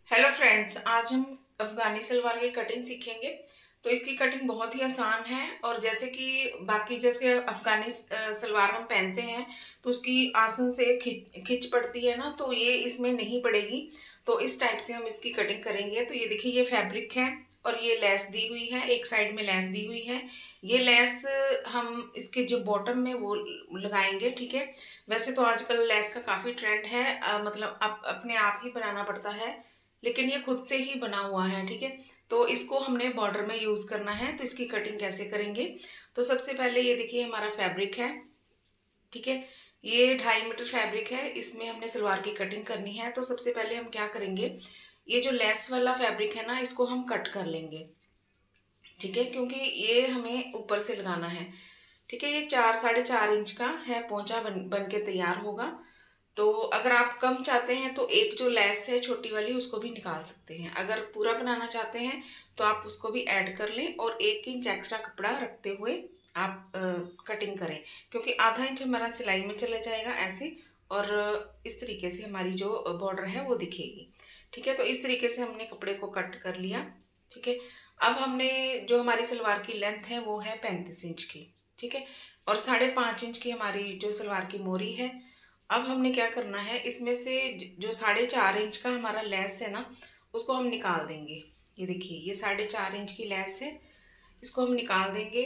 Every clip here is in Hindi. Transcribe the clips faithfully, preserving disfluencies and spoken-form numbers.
हेलो फ्रेंड्स, आज हम अफगानी सलवार की कटिंग सीखेंगे। तो इसकी कटिंग बहुत ही आसान है और जैसे कि बाकी जैसे अफगानी अ, सलवार हम पहनते हैं तो उसकी आसन से खिंच खिंच पड़ती है ना, तो ये इसमें नहीं पड़ेगी। तो इस टाइप से हम इसकी कटिंग करेंगे। तो ये देखिए, ये फैब्रिक है और ये लेस दी हुई है, एक साइड में लेस दी हुई है। ये लेस हम इसके जो बॉटम में वो लगाएंगे, ठीक है। वैसे तो आजकल लेस का काफ़ी ट्रेंड है, अ, मतलब आप अपने आप ही बनाना पड़ता है, लेकिन ये खुद से ही बना हुआ है, ठीक है। तो इसको हमने बॉर्डर में यूज करना है। तो इसकी कटिंग कैसे करेंगे? तो सबसे पहले ये देखिए, हमारा फैब्रिक है, ठीक है। ये ढाई मीटर फैब्रिक है, इसमें हमने सलवार की कटिंग करनी है। तो सबसे पहले हम क्या करेंगे, ये जो लेस वाला फैब्रिक है ना, इसको हम कट कर लेंगे, ठीक है, क्योंकि ये हमें ऊपर से लगाना है, ठीक है। ये चार साढ़े चार इंच का है, पोंचा बन बन के तैयार होगा। तो अगर आप कम चाहते हैं तो एक जो लेस है छोटी वाली, उसको भी निकाल सकते हैं। अगर पूरा बनाना चाहते हैं तो आप उसको भी ऐड कर लें और एक इंच एक्स्ट्रा कपड़ा रखते हुए आप आ, कटिंग करें, क्योंकि आधा इंच हमारा सिलाई में चला जाएगा ऐसे। और इस तरीके से हमारी जो बॉर्डर है वो दिखेगी, ठीक है। तो इस तरीके से हमने कपड़े को कट कर लिया, ठीक है। अब हमने जो हमारी सलवार की लेंथ है वो है पैंतीस इंच की, ठीक है। और साढ़े पाँच इंच की हमारी जो सलवार की मोरी है। अब हमने क्या करना है, इसमें से जो साढ़े चार इंच का हमारा लेस है ना, उसको हम निकाल देंगे। ये देखिए, ये साढ़े चार इंच की लेस है, इसको हम निकाल देंगे।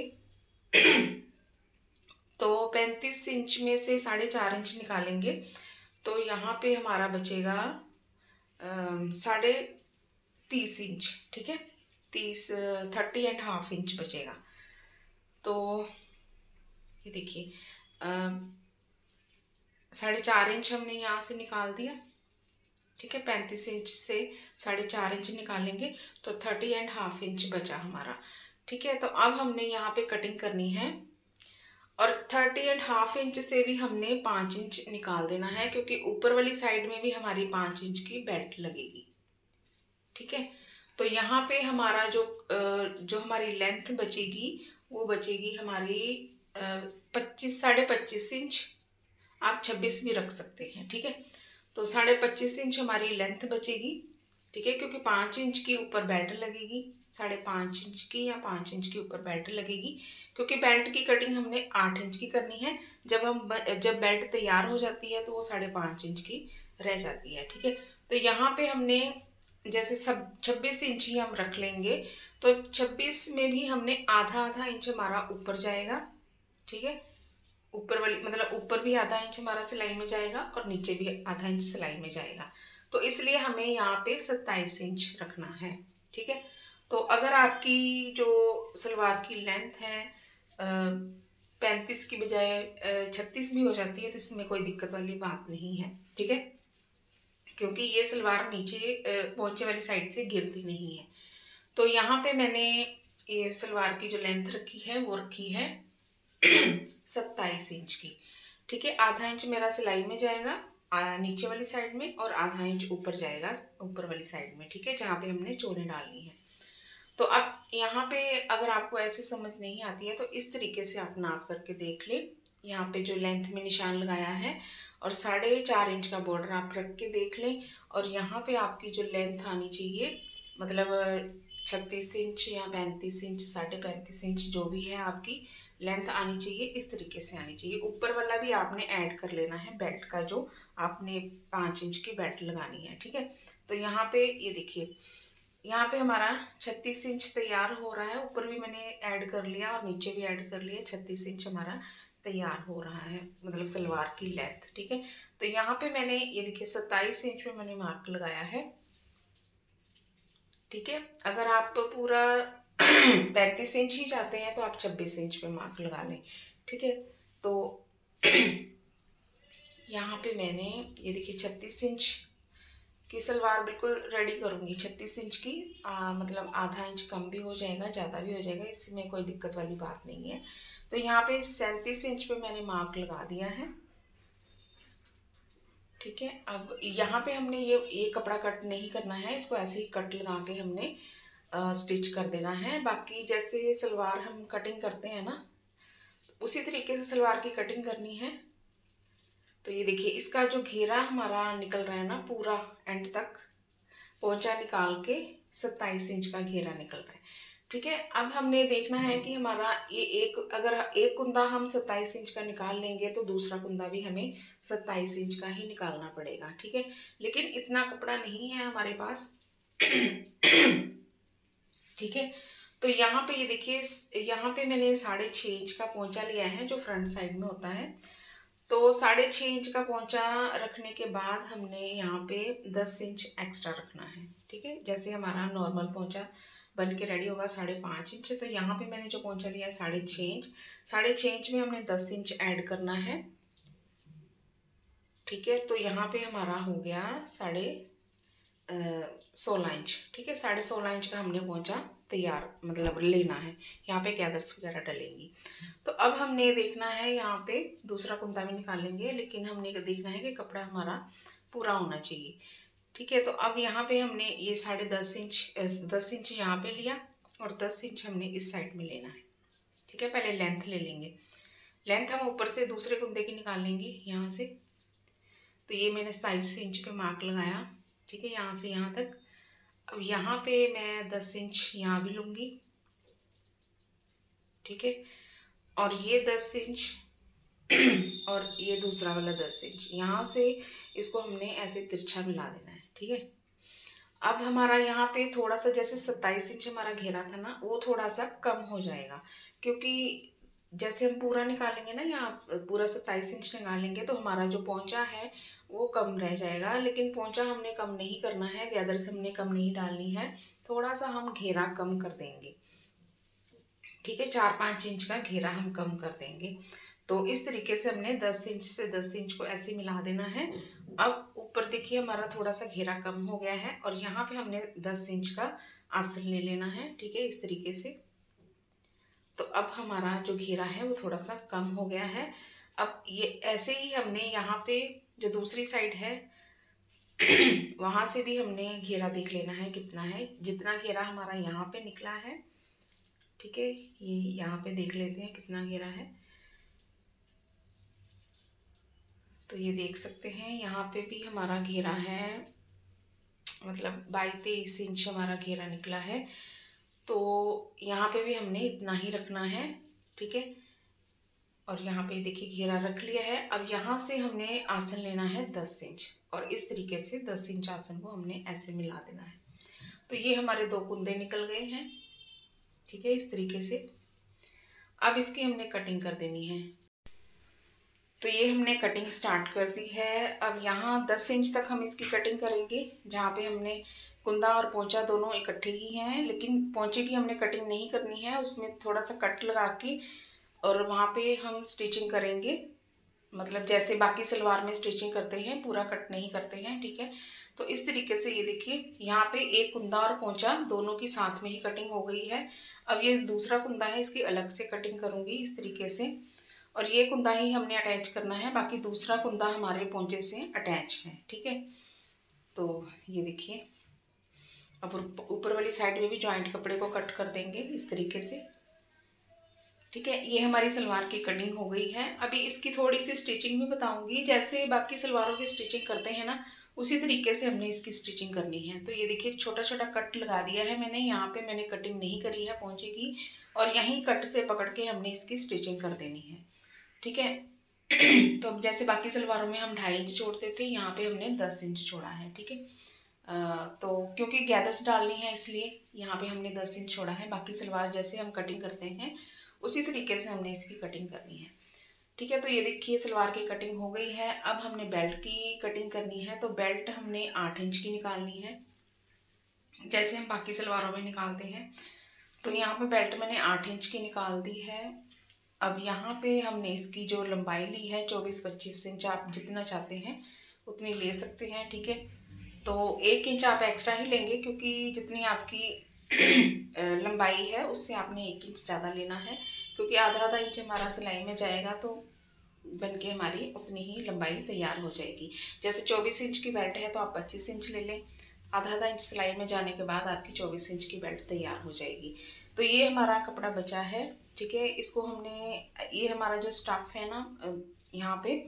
तो पैंतीस इंच में से साढ़े चार इंच निकालेंगे तो यहाँ पे हमारा बचेगा साढ़े तीस इंच, ठीक है। तीस थर्टी एंड हाफ इंच बचेगा। तो ये देखिए, साढ़े चार इंच हमने यहाँ से निकाल दिया, ठीक है। पैंतीस इंच से साढ़े चार इंच निकालेंगे तो थर्टी एंड हाफ इंच बचा हमारा, ठीक है। तो अब हमने यहाँ पे कटिंग करनी है और थर्टी एंड हाफ इंच से भी हमने पाँच इंच निकाल देना है, क्योंकि ऊपर वाली साइड में भी हमारी पाँच इंच की बेल्ट लगेगी, ठीक है। तो यहाँ पे हमारा जो जो हमारी लेंथ बचेगी वो बचेगी हमारी पच्चीस साढ़े पच्चीस इंच। आप छब्बीस भी रख सकते हैं, ठीक है। तो साढ़े पच्चीस इंच हमारी लेंथ बचेगी, ठीक है, क्योंकि पाँच इंच की ऊपर बेल्ट लगेगी। साढ़े पाँच इंच की या पाँच इंच की ऊपर बेल्ट लगेगी, क्योंकि बेल्ट की कटिंग हमने आठ इंच की करनी है। जब हम जब बेल्ट तैयार हो जाती है तो वो साढ़े पाँच इंच की रह जाती है, ठीक है। तो यहाँ पे हमने जैसे सब छब्बीस इंच ही हम रख लेंगे, तो छब्बीस में भी हमने आधा आधा इंच हमारा ऊपर जाएगा, ठीक है। ऊपर वाली मतलब ऊपर भी आधा इंच हमारा सिलाई में जाएगा और नीचे भी आधा इंच सिलाई में जाएगा। तो इसलिए हमें यहाँ पे सत्ताईस इंच रखना है, ठीक है। तो अगर आपकी जो सलवार की लेंथ है पैंतीस की बजाय छत्तीस भी हो जाती है तो इसमें कोई दिक्कत वाली बात नहीं है, ठीक है, क्योंकि ये सलवार नीचे पोंचे वाली साइड से गिरती नहीं है। तो यहाँ पे मैंने ये सलवार की जो लेंथ रखी है वो रखी है सत्ताईस इंच की, ठीक है। आधा इंच मेरा सिलाई में जाएगा नीचे वाली साइड में और आधा इंच ऊपर जाएगा ऊपर वाली साइड में, ठीक है, जहाँ पे हमने चोने डालनी है। तो अब यहाँ पे अगर आपको ऐसे समझ नहीं आती है तो इस तरीके से आप नाप करके देख ले। यहाँ पे जो लेंथ में निशान लगाया है और साढ़े चार इंच का बॉर्डर आप रख के देख लें। और यहाँ पे आपकी जो लेंथ आनी चाहिए, मतलब छत्तीस इंच या पैंतीस इंच, साढ़े पैंतीस इंच जो भी है आपकी लेंथ आनी चाहिए, इस तरीके से आनी चाहिए। ऊपर वाला भी आपने ऐड कर लेना है बेल्ट का, जो आपने पाँच इंच की बेल्ट लगानी है, ठीक है। तो यहाँ पे ये देखिए, यहाँ पे हमारा छत्तीस इंच तैयार हो रहा है, ऊपर भी मैंने ऐड कर लिया और नीचे भी ऐड कर लिया। छत्तीस इंच हमारा तैयार हो रहा है, मतलब सलवार की लेंथ, ठीक है। तो यहाँ पे मैंने ये देखिए सत्ताईस इंच में मैंने मार्क लगाया है, ठीक है। अगर आप पूरा पैंतीस इंच ही चाहते हैं तो आप छब्बीस इंच पे मार्क लगा लें, ठीक है। तो यहाँ पे मैंने ये देखिए छत्तीस इंच की सलवार बिल्कुल रेडी करूँगी। छत्तीस इंच की आ, मतलब आधा इंच कम भी हो जाएगा, ज़्यादा भी हो जाएगा, इसमें कोई दिक्कत वाली बात नहीं है। तो यहाँ पे सैंतीस इंच पे मैंने मार्क लगा दिया है, ठीक है। अब यहाँ पे हमने ये ये कपड़ा कट नहीं करना है, इसको ऐसे ही कट लगा के हमने स्टिच कर देना है। बाकी जैसे सलवार हम कटिंग करते हैं ना, उसी तरीके से सलवार की कटिंग करनी है। तो ये देखिए, इसका जो घेरा हमारा निकल रहा है ना पूरा एंड तक, पोंचा निकाल के सत्ताईस इंच का घेरा निकल रहा है। ठीक है, अब हमने देखना है कि हमारा ये एक, अगर एक कुंदा हम सत्ताईस इंच का निकाल लेंगे तो दूसरा कुंदा भी हमें सत्ताईस इंच का ही निकालना पड़ेगा। ठीक है, लेकिन इतना कपड़ा नहीं है हमारे पास। ठीक है, तो यहाँ पे ये देखिए, यहाँ पे मैंने साढ़े छः इंच का पोंचा लिया है जो फ्रंट साइड में होता है। तो साढ़े छः इंच का पोंचा रखने के बाद हमने यहाँ पे दस इंच एक्स्ट्रा रखना है। ठीक है, जैसे हमारा नॉर्मल पोंचा बन के रेडी होगा साढ़े पाँच इंच, तो यहाँ पे मैंने जो पोंचा लिया है साढ़े छः इंच, साढ़े छः इंच में हमने दस इंच ऐड करना है। ठीक है, तो यहाँ पे हमारा हो गया साढ़े सोलह इंच। ठीक है, साढ़े सोलह इंच का हमने पोंचा तैयार मतलब लेना है। यहाँ पे गैदर्स वगैरह डलेंगी। तो अब हमने देखना है, यहाँ पे दूसरा कुंदा भी निकाल लेंगे, लेकिन हमने देखना है कि कपड़ा हमारा पूरा होना चाहिए। ठीक है, तो अब यहाँ पे हमने ये साढ़े दस इंच दस इंच यहाँ पे लिया और दस इंच हमने इस साइड में लेना है। ठीक है, पहले लेंथ ले लेंगे। लेंथ हम ऊपर से दूसरे कुंदे की निकाल लेंगे यहाँ से। तो ये मैंने सताईस इंच पे मार्क लगाया। ठीक है, यहाँ से यहाँ तक। अब यहाँ पे मैं दस इंच यहाँ भी लूँगी। ठीक है, और ये दस इंच और ये दूसरा वाला दस इंच, यहाँ से इसको हमने ऐसे तिरछा मिला देना है। ठीक है, अब हमारा यहाँ पे थोड़ा सा, जैसे सत्ताईस इंच हमारा घेरा था ना, वो थोड़ा सा कम हो जाएगा, क्योंकि जैसे हम पूरा निकालेंगे ना, यहाँ पूरा सत्ताईस इंच निकालेंगे तो हमारा जो पोंचा है वो कम रह जाएगा। लेकिन पोंचा हमने कम नहीं करना है, गैदर्स हमने कम नहीं डालनी है, थोड़ा सा हम घेरा कम कर देंगे। ठीक है, चार पाँच इंच का घेरा हम कम कर देंगे। तो इस तरीके से हमने दस इंच से दस इंच को ऐसे मिला देना है। अब ऊपर देखिए हमारा थोड़ा सा घेरा कम हो गया है और यहाँ पे हमने दस इंच का आसन ले लेना है। ठीक है, इस तरीके से। तो अब हमारा जो घेरा है वो थोड़ा सा कम हो गया है। अब ये ऐसे ही हमने यहाँ पे जो दूसरी साइड है वहाँ से भी हमने घेरा देख लेना है कितना है। जितना घेरा हमारा यहाँ पे निकला है, ठीक है, ये यहाँ पे देख लेते हैं कितना घेरा है। तो ये देख सकते हैं यहाँ पे भी हमारा घेरा है, मतलब बाईस तेईस इंच हमारा घेरा निकला है। तो यहाँ पे भी हमने इतना ही रखना है। ठीक है, और यहाँ पे देखिए घेरा रख लिया है। अब यहाँ से हमने आसन लेना है दस इंच और इस तरीके से दस इंच आसन को हमने ऐसे मिला देना है। तो ये हमारे दो कुंदे निकल गए हैं। ठीक है, इस तरीके से। अब इसकी हमने कटिंग कर देनी है। तो ये हमने कटिंग स्टार्ट कर दी है। अब यहाँ दस इंच तक हम इसकी कटिंग करेंगे, जहाँ पे हमने कुंदा और पोंचा दोनों इकट्ठे ही हैं, लेकिन पोंचे की हमने कटिंग नहीं करनी है, उसमें थोड़ा सा कट लगा के और वहाँ पे हम स्टिचिंग करेंगे, मतलब जैसे बाकी सलवार में स्टिचिंग करते हैं, पूरा कट नहीं करते हैं। ठीक है, तो इस तरीके से ये देखिए यहाँ पे एक कुंदा और पोंचा दोनों की साथ में ही कटिंग हो गई है। अब ये दूसरा कुंदा है, इसकी अलग से कटिंग करूँगी इस तरीके से, और ये कुंदा ही हमने अटैच करना है, बाकी दूसरा कुंदा हमारे पोंचे से अटैच है। ठीक है, तो ये देखिए अब ऊपर वाली साइड में भी जॉइंट कपड़े को कट कर देंगे इस तरीके से। ठीक है, ये हमारी सलवार की कटिंग हो गई है। अभी इसकी थोड़ी सी स्टिचिंग भी बताऊंगी, जैसे बाकी सलवारों की स्टिचिंग करते हैं ना, उसी तरीके से हमने इसकी स्टिचिंग करनी है। तो ये देखिए छोटा छोटा कट लगा दिया है मैंने, यहाँ पे मैंने कटिंग नहीं करी है पोंचे की, और यहीं कट से पकड़ के हमने इसकी स्टिचिंग कर देनी है। ठीक है, तो अब जैसे बाकी सलवारों में हम ढाई इंच छोड़ते थे, यहाँ पे हमने दस इंच छोड़ा है। ठीक है, तो क्योंकि गैदर्स डालनी है इसलिए यहाँ पे हमने दस इंच छोड़ा है। बाकी सलवार जैसे हम कटिंग करते हैं उसी तरीके से हमने इसकी कटिंग करनी है। ठीक है, तो ये देखिए सलवार की कटिंग हो गई है। अब हमने बेल्ट की कटिंग करनी है। तो बेल्ट हमने आठ इंच की निकालनी है, जैसे हम बाकी सलवारों में निकालते हैं। तो यहाँ पे बेल्ट मैंने आठ इंच की निकाल दी है। अब यहाँ पे हमने इसकी जो लंबाई ली है चौबीस पच्चीस इंच, आप जितना चाहते हैं उतनी ले सकते हैं। ठीक है, तो एक इंच आप एक्स्ट्रा ही लेंगे, क्योंकि जितनी आपकी लंबाई है उससे आपने एक इंच ज़्यादा लेना है, क्योंकि आधा आधा इंच हमारा सिलाई में जाएगा तो बन के हमारी उतनी ही लंबाई तैयार हो जाएगी। जैसे चौबीस इंच की बेल्ट है तो आप पच्चीस इंच ले लें, आधा आधा इंच सिलाई में जाने के बाद आपकी चौबीस इंच की बेल्ट तैयार हो जाएगी। तो ये हमारा कपड़ा बचा है। ठीक है, इसको हमने, ये हमारा जो स्टफ़ है ना यहाँ पे,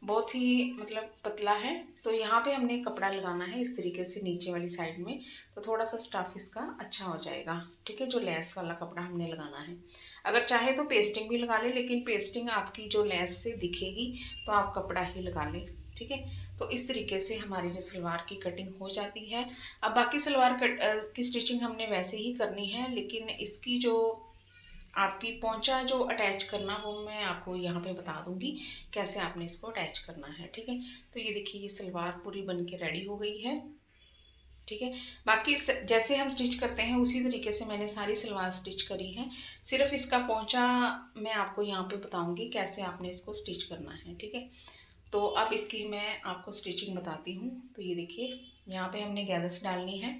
बहुत ही मतलब पतला है। तो यहाँ पे हमने कपड़ा लगाना है इस तरीके से नीचे वाली साइड में, तो थोड़ा सा स्टफ इसका अच्छा हो जाएगा। ठीक है, जो लेस वाला कपड़ा हमने लगाना है। अगर चाहे तो पेस्टिंग भी लगा ले, लेकिन पेस्टिंग आपकी जो लेस से दिखेगी तो आप कपड़ा ही लगा लें। ठीक है, तो इस तरीके से हमारी जो सलवार की कटिंग हो जाती है। अब बाकी सलवार कट की स्टिचिंग हमने वैसे ही करनी है, लेकिन इसकी जो आपकी पोंचा जो अटैच करना वो मैं आपको यहाँ पे बता दूंगी कैसे आपने इसको अटैच करना है। ठीक है, तो ये देखिए ये सलवार पूरी बन के रेडी हो गई है। ठीक है, बाकी जैसे हम स्टिच करते हैं उसी तरीके से मैंने सारी सलवार स्टिच करी है। सिर्फ इसका पोंचा मैं आपको यहाँ पे बताऊंगी कैसे आपने इसको स्टिच करना है। ठीक है, तो अब इसकी मैं आपको स्टिचिंग बताती हूँ। तो ये देखिए यहाँ पे हमने गैदर्स डालनी है।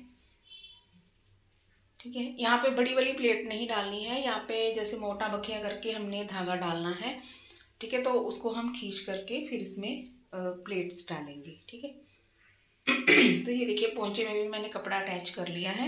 ठीक है, यहाँ पे बड़ी वाली प्लेट नहीं डालनी है, यहाँ पे जैसे मोटा बखिया करके हमने धागा डालना है। ठीक है, तो उसको हम खींच करके फिर इसमें प्लेट्स डालेंगे। ठीक है, तो ये देखिए पोंचे में भी मैंने कपड़ा अटैच कर लिया है।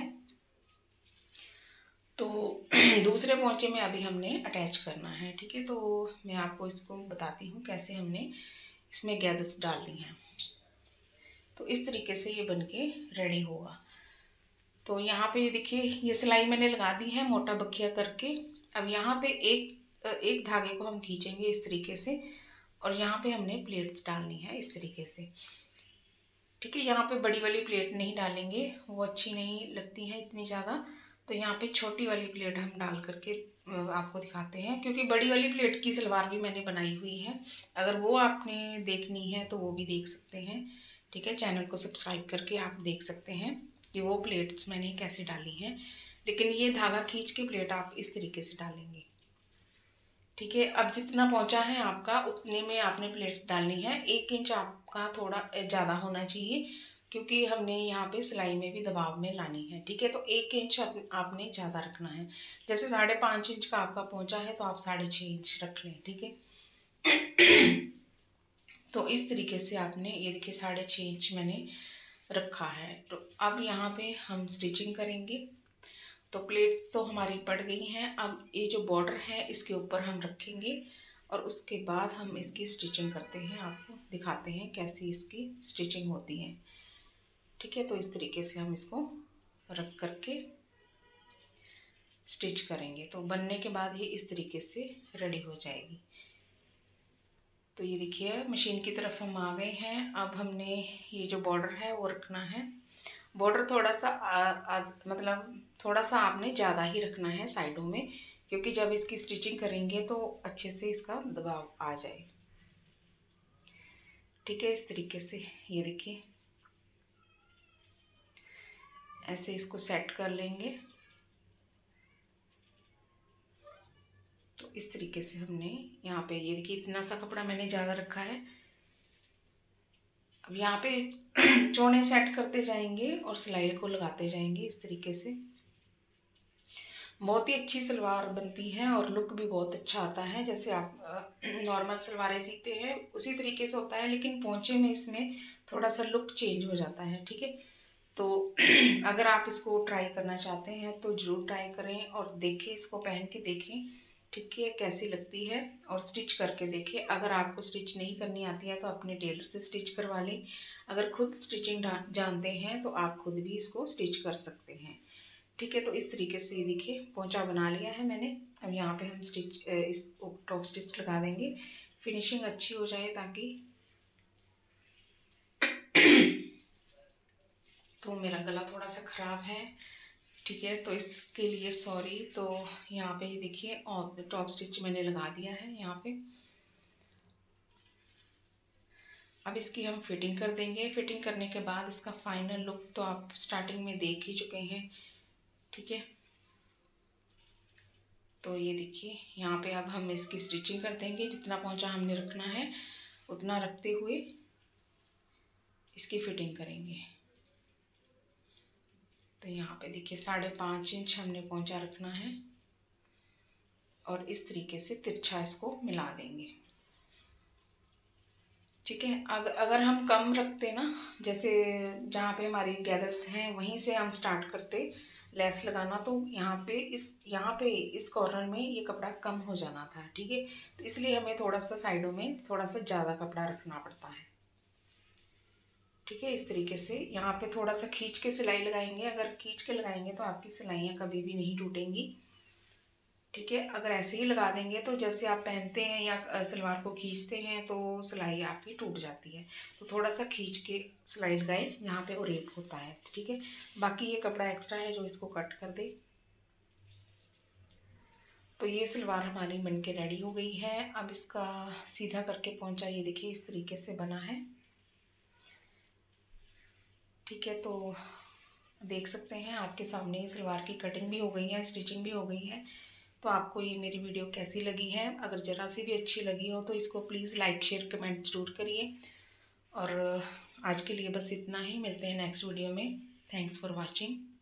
तो दूसरे पोंचे में अभी हमने अटैच करना है। ठीक है, तो मैं आपको इसको बताती हूँ कैसे हमने इसमें गैदर्स डालनी है। तो इस तरीके से ये बनके रेडी होगा। तो यहाँ पे देखिए ये सिलाई मैंने लगा दी है मोटा बखिया करके। अब यहाँ पे एक एक धागे को हम खींचेंगे इस तरीके से, और यहाँ पे हमने प्लेट्स डालनी है इस तरीके से। ठीक है, यहाँ पे बड़ी वाली प्लेट नहीं डालेंगे, वो अच्छी नहीं लगती है इतनी ज़्यादा। तो यहाँ पे छोटी वाली प्लेट हम डाल करके आपको दिखाते हैं, क्योंकि बड़ी वाली प्लेट की सलवार भी मैंने बनाई हुई है। अगर वो आपने देखनी है तो वो भी देख सकते हैं। ठीक है, चैनल को सब्सक्राइब करके आप देख सकते हैं कि वो प्लेट्स मैंने कैसे डाली हैं। लेकिन ये धागा खींच के प्लेट आप इस तरीके से डालेंगे। ठीक है, अब जितना पहुंचा है आपका उतने में आपने प्लेट्स डालनी है। एक इंच आपका थोड़ा ज़्यादा होना चाहिए, क्योंकि हमने यहाँ पे सिलाई में भी दबाव में लानी है। ठीक है, तो एक इंच आपने ज़्यादा रखना है। जैसे साढ़े पाँच इंच का आपका पहुंचा है तो आप साढ़े छः इंच रख लें। ठीक है, तो इस तरीके से आपने ये देखिए साढ़े छः इंच मैंने रखा है। तो अब यहाँ पे हम स्टिचिंग करेंगे। तो प्लेट्स तो हमारी पड़ गई हैं। अब ये जो बॉर्डर है इसके ऊपर हम रखेंगे और उसके बाद हम इसकी स्टिचिंग करते हैं, आपको दिखाते हैं कैसी इसकी स्टिचिंग होती है। ठीक है, तो इस तरीके से हम इसको रख करके स्टिच करेंगे। तो बनने के बाद ये इस तरीके से रेडी हो जाएगी। तो ये देखिए मशीन की तरफ हम आ गए हैं। अब हमने ये जो बॉर्डर है वो रखना है। बॉर्डर थोड़ा सा आ, आ, मतलब थोड़ा सा आपने ज़्यादा ही रखना है साइडों में, क्योंकि जब इसकी स्टिचिंग करेंगे तो अच्छे से इसका दबाव आ जाए। ठीक है, इस तरीके से ये देखिए ऐसे इसको सेट कर लेंगे। तो इस तरीके से हमने यहाँ पे ये देखिए इतना सा कपड़ा मैंने ज़्यादा रखा है। अब यहाँ पे चौने सेट करते जाएंगे और सिलाई को लगाते जाएंगे इस तरीके से। बहुत ही अच्छी सलवार बनती है और लुक भी बहुत अच्छा आता है। जैसे आप नॉर्मल सलवारें सीते हैं उसी तरीके से होता है, लेकिन पोंचे में इसमें थोड़ा सा लुक चेंज हो जाता है। ठीक है, तो अगर आप इसको ट्राई करना चाहते हैं तो ज़रूर ट्राई करें और देखें, इसको पहन के देखें। ठीक है, कैसी लगती है और स्टिच करके देखें। अगर आपको स्टिच नहीं करनी आती है तो अपने टेलर से स्टिच करवा लें। अगर खुद स्टिचिंग जानते हैं तो आप खुद भी इसको स्टिच कर सकते हैं। ठीक है, तो इस तरीके से ये देखिए पोंचा बना लिया है मैंने। अब यहाँ पे हम स्टिच इस टॉप स्टिच लगा देंगे, फिनिशिंग अच्छी हो जाए ताकि। तो मेरा गला थोड़ा सा ख़राब है। ठीक है, तो इसके लिए सॉरी। तो यहाँ पे ये देखिए और टॉप स्टिच मैंने लगा दिया है यहाँ पे। अब इसकी हम फिटिंग कर देंगे। फिटिंग करने के बाद इसका फाइनल लुक तो आप स्टार्टिंग में देख ही चुके हैं। ठीक है, तो ये देखिए यहाँ पे अब हम इसकी स्टिचिंग कर देंगे। जितना पोंचा हमने रखना है उतना रखते हुए इसकी फिटिंग करेंगे। तो यहाँ पे देखिए साढ़े पाँच इंच हमने पोंचा रखना है और इस तरीके से तिरछा इसको मिला देंगे। ठीक है, अगर अगर हम कम रखते ना, जैसे जहाँ पे हमारी गैदर्स हैं वहीं से हम स्टार्ट करते, लेस लगाना, तो यहाँ पे इस यहाँ पे इस कॉर्नर में ये कपड़ा कम हो जाना था, ठीक है। तो इसलिए हमें थोड़ा सा साइडों में थोड़ा सा ज़्यादा कपड़ा रखना पड़ता है, ठीक है। इस तरीके से यहाँ पे थोड़ा सा खींच के सिलाई लगाएंगे। अगर खींच के लगाएंगे तो आपकी सिलाइयाँ कभी भी नहीं टूटेंगी, ठीक है। अगर ऐसे ही लगा देंगे तो जैसे आप पहनते हैं या सलवार को खींचते हैं तो सिलाई आपकी टूट जाती है। तो थोड़ा सा खींच के सिलाई लगाएं, यहाँ पे वो रेप होता है, ठीक है। बाकी ये कपड़ा एक्स्ट्रा है जो इसको कट कर दे। तो ये सलवार हमारी बन के रेडी हो गई है। अब इसका सीधा करके पहुँचा, ये देखिए इस तरीके से बना है, ठीक है। तो देख सकते हैं आपके सामने ये सलवार की कटिंग भी हो गई है, स्टिचिंग भी हो गई है। तो आपको ये मेरी वीडियो कैसी लगी है? अगर ज़रा सी भी अच्छी लगी हो तो इसको प्लीज़ लाइक शेयर कमेंट ज़रूर करिए। और आज के लिए बस इतना ही, मिलते हैं नेक्स्ट वीडियो में। Thanks for watching.